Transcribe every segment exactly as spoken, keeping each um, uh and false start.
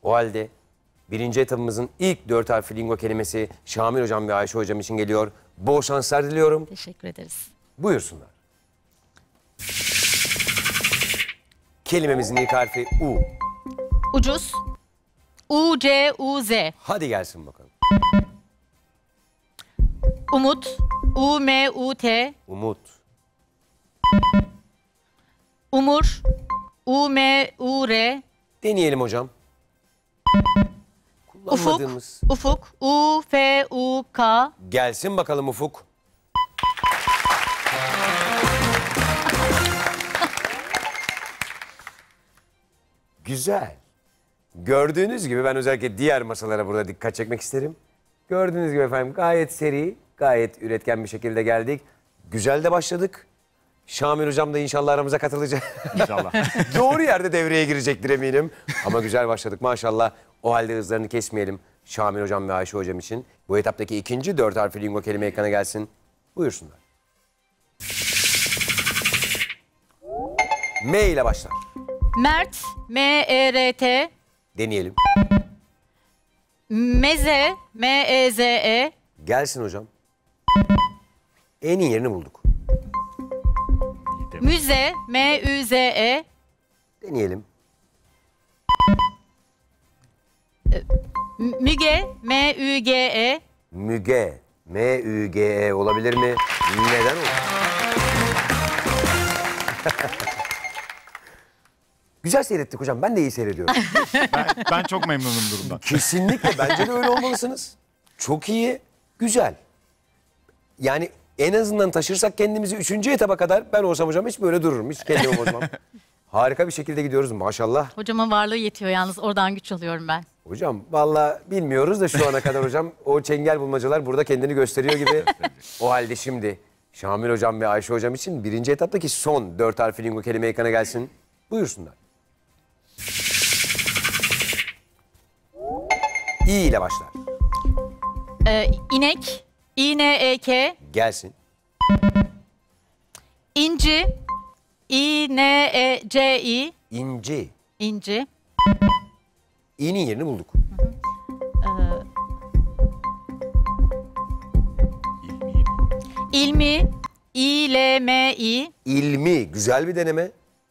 O halde birinci etapımızın ilk dört harfli lingo kelimesi Şamil Hocam ve Ayşe Hocam için geliyor. Bol şanslar diliyorum. Teşekkür ederiz. Buyursunlar. Kelimemizin ilk harfi U. Ucuz. U C U Z. Hadi gelsin bakalım. Umut. U M U T. Umut. Umur. U M U R. Deneyelim hocam. Ufuk. Kullanmadığımız. Ufuk. U F U K. Gelsin bakalım Ufuk. Güzel. Gördüğünüz gibi ben özellikle diğer masalara burada dikkat çekmek isterim. Gördüğünüz gibi efendim gayet seri, gayet üretken bir şekilde geldik. Güzel de başladık. Şamil Hocam da inşallah aramıza katılacak. İnşallah. Doğru yerde devreye girecektir eminim. Ama güzel başladık maşallah. O halde hızlarını kesmeyelim. Şamil Hocam ve Ayşe Hocam için. Bu etaptaki ikinci dört harfli lingo kelime ekrana gelsin. Buyursunlar. M ile başlar. Mert. M E R T. Deneyelim. Meze. M E Z E. Gelsin hocam. En iyi yerini bulduk. Müze. M Ü Z E. Deneyelim. M- Müge. M Ü G E. Müge. M Ü G E olabilir mi? Neden olur? Güzel seyrettik hocam. Ben de iyi seyrediyorum. Ben, ben çok memnunum durumdan. Kesinlikle. Bence de öyle olmalısınız. Çok iyi. Güzel. Yani en azından taşırsak kendimizi üçüncü etaba kadar ben olsam hocam hiç böyle dururum. Hiç kendimi bozmam. Harika bir şekilde gidiyoruz maşallah. Hocamın varlığı yetiyor yalnız. Oradan güç alıyorum ben. Hocam vallahi bilmiyoruz da şu ana kadar hocam o çengel bulmacalar burada kendini gösteriyor gibi. O halde şimdi Şamil Hocam ve Ayşe Hocam için birinci etaptaki son dört harfli lingo kelime ekrana gelsin. Buyursunlar. İ ile başlar. Ee, inek. İ N E K. Gelsin. İnci. İ N E C İ. İnci. İnci. İ'nin yerini bulduk. İlmi. İ L M İ. İlmi. Güzel bir deneme.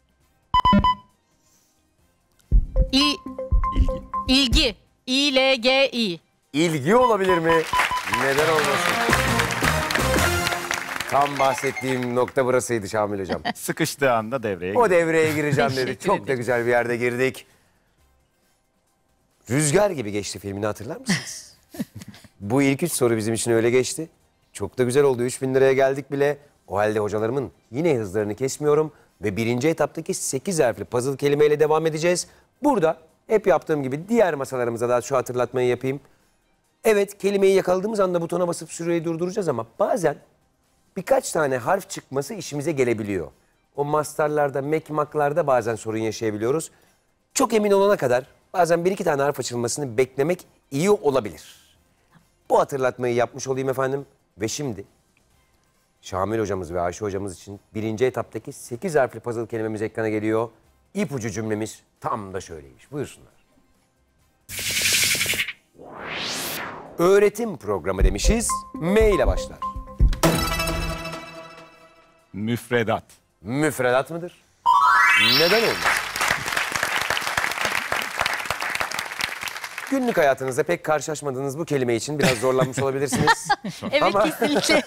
İ, İlgi. ilgi. İ L G İ. İlgi olabilir mi? Neden olmasın? Tam bahsettiğim nokta burasıydı Şamil Hocam. Sıkıştığı anda devreye O giriyor. devreye gireceğim dedi. Teşekkür Çok da ederim. güzel bir yerde girdik. Rüzgar gibi geçti filmini hatırlar mısınız? Bu ilk üç soru bizim için öyle geçti. Çok da güzel oldu. üç bin liraya geldik bile. O halde hocalarımın yine hızlarını kesmiyorum. Ve birinci etaptaki sekiz harfli puzzle kelimeyle devam edeceğiz. Burada hep yaptığım gibi diğer masalarımıza da şu hatırlatmayı yapayım. Evet, kelimeyi yakaladığımız anda butona basıp süreyi durduracağız ama bazen birkaç tane harf çıkması işimize gelebiliyor. O mastarlarda, mekmaklarda bazen sorun yaşayabiliyoruz. Çok emin olana kadar bazen bir iki tane harf açılmasını beklemek iyi olabilir. Bu hatırlatmayı yapmış olayım efendim. Ve şimdi Şamil hocamız ve Ayşe hocamız için birinci etaptaki sekiz harfli puzzle kelimemiz ekrana geliyor. İpucu cümlemiz tam da şöyleymiş. Buyursunlar. Öğretim programı demişiz. M ile başlar. Müfredat. Müfredat mıdır? Neden olmaz? Günlük hayatınızda pek karşılaşmadığınız bu kelime için biraz zorlanmış olabilirsiniz. Evet, Ama- kesinlikle.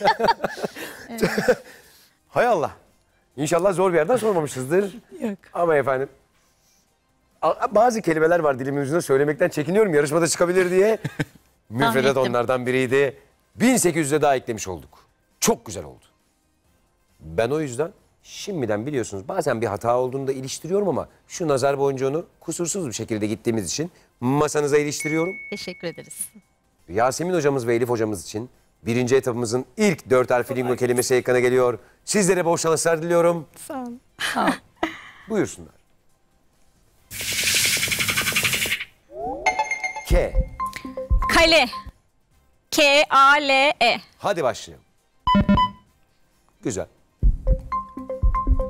Hay Allah. İnşallah zor bir yerden sormamışızdır. Yok. Ama efendim a- bazı kelimeler var dilimin ucunda söylemekten çekiniyorum yarışmada çıkabilir diye. Müfredat ettim. onlardan biriydi. bin sekiz yüze daha eklemiş olduk. Çok güzel oldu. Ben o yüzden şimdiden biliyorsunuz bazen bir hata olduğunu da iliştiriyorum ama şu nazar boncuğunu kusursuz bir şekilde gittiğimiz için masanıza iliştiriyorum. Teşekkür ederiz. Yasemin hocamız ve Elif hocamız için birinci etapımızın ilk dört harfli lingo kelimesi ekrana geliyor. Sizlere bol şanslar diliyorum. Sağ olun. Buyursunlar. K. Kale. K A L E. Hadi başlayalım. Güzel.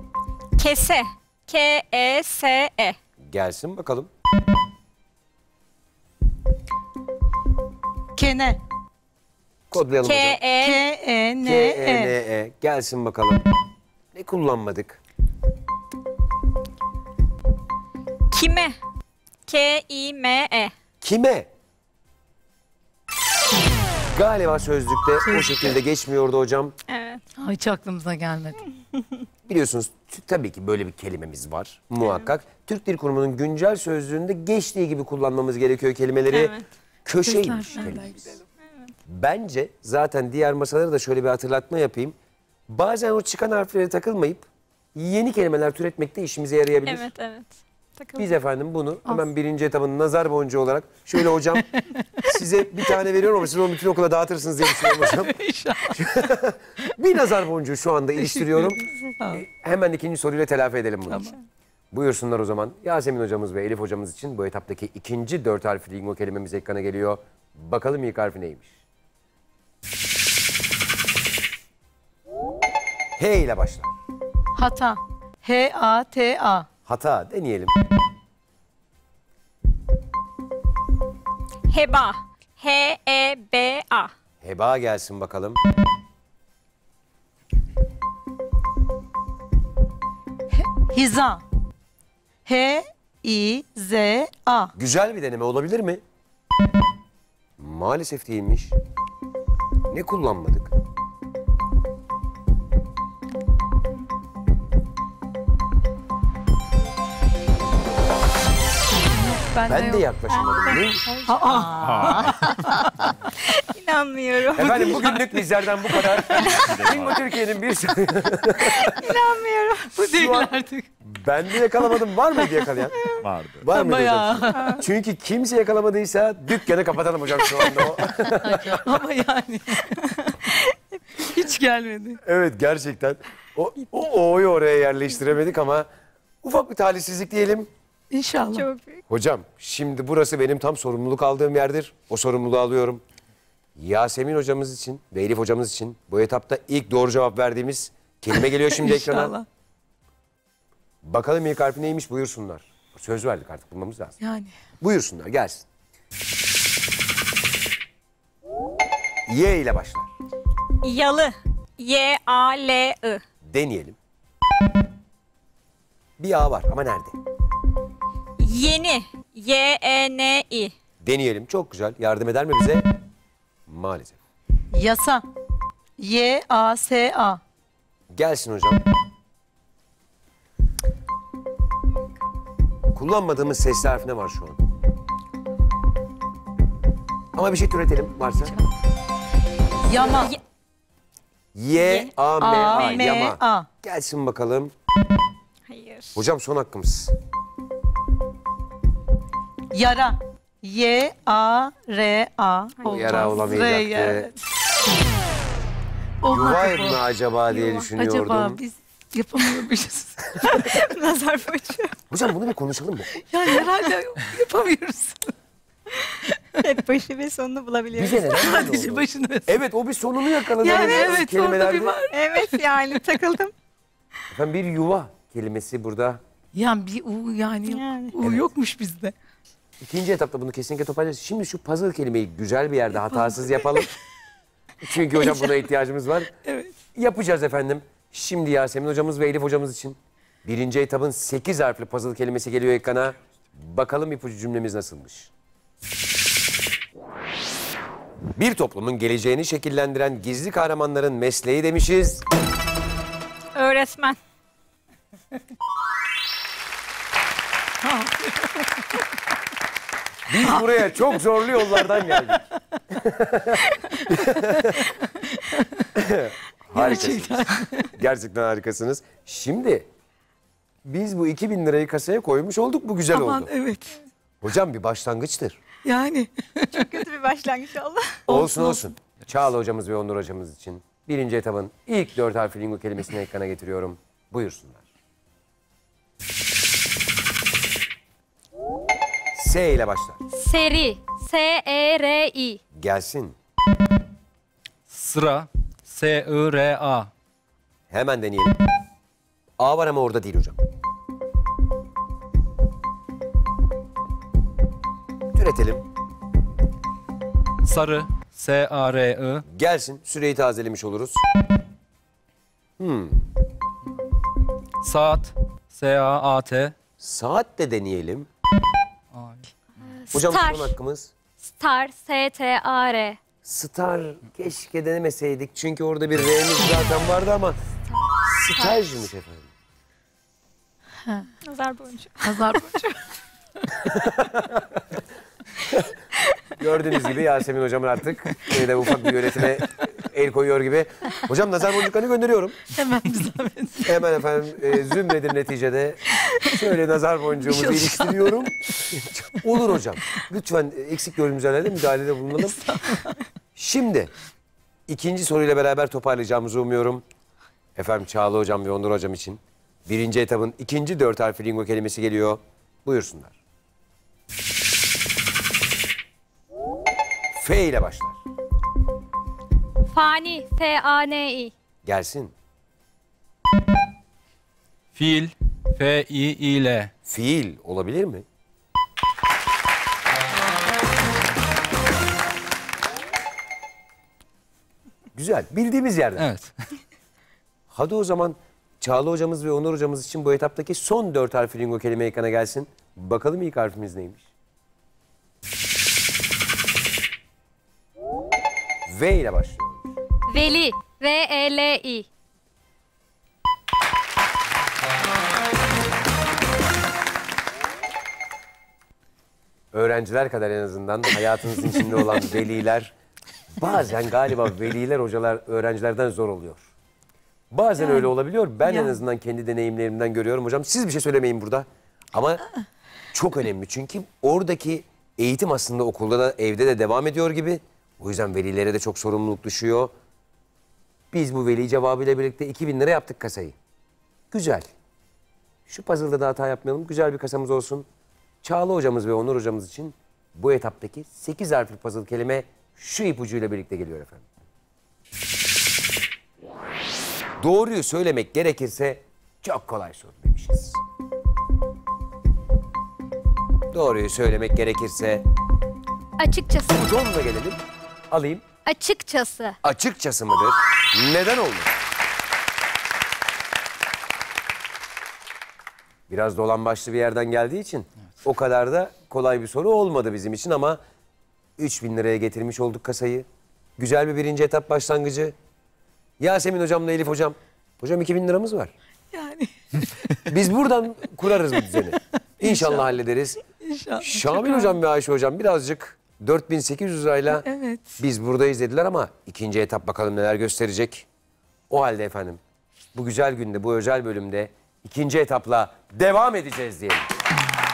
Kese. K E S E. Gelsin bakalım. Kene. Kodlayalım K hocam. K E E N K E N E. E. Gelsin bakalım. Ne kullanmadık? Kime. K I M E. Kime? Galiba sözlükte o şekilde geçmiyordu hocam. Evet. Hiç aklımıza gelmedi. Biliyorsunuz t- tabii ki böyle bir kelimemiz var muhakkak. Türk Dil Kurumu'nun güncel sözlüğünde geçtiği gibi kullanmamız gerekiyor kelimeleri. Evet. Köşeymiş Sözler kelimemiz. Bence zaten diğer masalara da şöyle bir hatırlatma yapayım. Bazen o çıkan harflere takılmayıp yeni kelimeler türetmekte işimize yarayabilir. Evet, evet. Takıldım. Biz efendim bunu hemen birinci etapın nazar boncuğu olarak şöyle hocam size bir tane veriyorum ama siz onu bütün okula dağıtırsınız diye düşünüyorum hocam. Bir nazar boncuğu şu anda iliştiriyorum. E, hemen ikinci soruyla telafi edelim bunu. Buyursunlar o zaman. Yasemin hocamız ve Elif hocamız için bu etaptaki ikinci dört harfli lingo kelimemiz ekrana geliyor. Bakalım ilk harfi neymiş? H ile başlar. Hata. H A T A. Hata deneyelim. Heba. H E B A. Heba gelsin bakalım. Hiza. H I Z A. Güzel bir deneme olabilir mi? Maalesef değilmiş. Ne kullanmadık? Ben de yaklaşamadım. Neymiş? İnanmıyorum. Efendim bugünlük bizlerden bu kadar. Bingo Türkiye'nin bir soruyu. İnanmıyorum. Bu değil Şu an- artık. Ben de yakalamadım. Var mıydı yakalayan? Vardı. Var mıydı Bayağı. hocam? Çünkü kimse yakalamadıysa dükkanı kapatalım hocam şu anda. O. Ama yani. Hiç gelmedi. Evet gerçekten. O, o O'yu oraya yerleştiremedik ama ufak bir talihsizlik diyelim. İnşallah. Çok büyük. Hocam şimdi burası benim tam sorumluluk aldığım yerdir. O sorumluluğu alıyorum. Yasemin hocamız için ve Elif hocamız için bu etapta ilk doğru cevap verdiğimiz kelime geliyor şimdi ekrana. İnşallah. Bakalım ilk harfi neymiş buyursunlar. Söz verdik artık bulmamız lazım. Yani. Buyursunlar gelsin. Y ile başlar. Yalı. Y A L I. Deneyelim. Bir A var ama nerede? Yeni. Y E N I. Deneyelim. Çok güzel. Yardım eder mi bize? Maalesef. Yasa. Y A S A. Gelsin hocam. Kullanmadığımız sesli harf ne var şu an? Ama bir şey türetelim varsa. Yama. Y, A, M, A, A, M, yama. A. Gelsin bakalım. Hayır. Hocam son hakkımız. Yara. Y A R A. O yara Olmaz. olamayacaktı. R, evet. Olmadı Yuva bu. mı acaba diye düşünüyordum. Acaba biz yapamıyormuşuz. Nazar boncuğu. Hocam bunu bir konuşalım mı? Yani herhalde yapamıyoruz. Hep başı ve sonunu bulabiliyoruz. Bize neden böyle Sadece oldu? başını Evet o bir sonunu yakaladı. Yani Hani evet orada kelimelerde. bir var. Evet yani takıldım. Efendim bir yuva kelimesi burada. Yani bir U yani, yok. Yani. U yokmuş bizde. İkinci etapta bunu kesinlikle toparlayacağız. Şimdi şu puzzle kelimeyi güzel bir yerde hatasız yapalım. Çünkü hocam buna ihtiyacımız var. Evet. Yapacağız efendim. Şimdi Yasemin hocamız ve Elif hocamız için birinci etapın sekiz harfli puzzle kelimesi geliyor ekrana. Bakalım ipucu cümlemiz nasılmış? Bir toplumun geleceğini şekillendiren gizli kahramanların mesleği demişiz. Öğretmen. Biz buraya çok zorlu yollardan geldik. Harikasınız. Gerçekten harikasınız. Şimdi biz bu iki bin lirayı kasaya koymuş olduk. Bu güzel Aman oldu. evet. Hocam bir başlangıçtır. Yani. Kötü bir başlangıç oldu. Olsun olsun. Çağla hocamız ve Onur hocamız için birinci etabın ilk dört harfli lingo kelimesini ekrana getiriyorum. Buyursunlar. S ile başlar. Seri. S E R I. Gelsin. Sıra. S I R A. Hemen deneyelim. A var ama orada değil hocam. Türetelim. Sarı. S A R I. Gelsin. Süreyi tazelemiş oluruz. Saat. S A A T. Saat de deneyelim. Hocam Star. son hakkımız. Star. S T A R. Star keşke denemeseydik. Çünkü orada bir R'miz zaten vardı ama stajmış efendim. Nazar boncuğu. Nazar boncuğu. Gördüğünüz gibi Yasemin hocamın artık de ufak bir yönetime el koyuyor gibi. Hocam nazar boncuklarını gönderiyorum. Hemen bir zahmet. Hemen efendim e, zümredir neticede. Şöyle nazar boncuğumuzu iliştiriyorum. Olur hocam. Lütfen eksik gördüğümüz yerlerde müdahalede bulunalım. Şimdi ikinci soruyla beraber toparlayacağımızı umuyorum. Efendim Çağla hocam ve Onur hocam için. Birinci etabın ikinci dört harfli lingo kelimesi geliyor. Buyursunlar. F ile başlar. Fani. F A N I. Gelsin. Fiil. F I İ L. Fiil olabilir mi? Güzel. Bildiğimiz yerden. Evet. Hadi o zaman Çağla hocamız ve Onur hocamız için bu etaptaki son dört harfli lingo kelime ekrana gelsin. Bakalım ilk harfimiz neymiş? V ile başlıyor. Veli. V E L I. Öğrenciler kadar en azından hayatınızın içinde olan veliler, bazen galiba veliler hocalar öğrencilerden zor oluyor. Bazen öyle olabiliyor. Ben en Yani. azından kendi deneyimlerimden görüyorum hocam. Siz bir şey söylemeyin burada. Ama çok önemli çünkü oradaki eğitim aslında okulda da evde de devam ediyor gibi. O yüzden velilere de çok sorumluluk düşüyor. Biz bu veli cevabıyla birlikte iki bin lira yaptık kasayı. Güzel. Şu puzzle'da da hata yapmayalım. Güzel bir kasamız olsun. Çağla hocamız ve Onur hocamız için bu etaptaki sekiz harfli puzzle kelime şu ipucuyla birlikte geliyor efendim. Doğruyu söylemek gerekirse çok kolay soru demişiz. Doğruyu söylemek gerekirse Açıkçası. butonla gelelim. Alayım. Açıkçası. Açıkçası mıdır? Neden olmuş? Biraz dolambaçlı bir yerden geldiği için o kadar da kolay bir soru olmadı bizim için ama üç bin liraya getirmiş olduk kasayı. Güzel bir birinci etap başlangıcı. Yasemin hocamla Elif hocam. Hocam iki bin liramız var. Yani Biz buradan kurarız bu düzeni. İnşallah hallederiz. inşallah. Şamil Çok hocam ve Ayşe hocam birazcık dört bin sekiz yüz lirayla Evet. biz buradayız dediler ama ikinci etap bakalım neler gösterecek. O halde efendim bu güzel günde, bu özel bölümde ikinci etapla devam edeceğiz diyelim.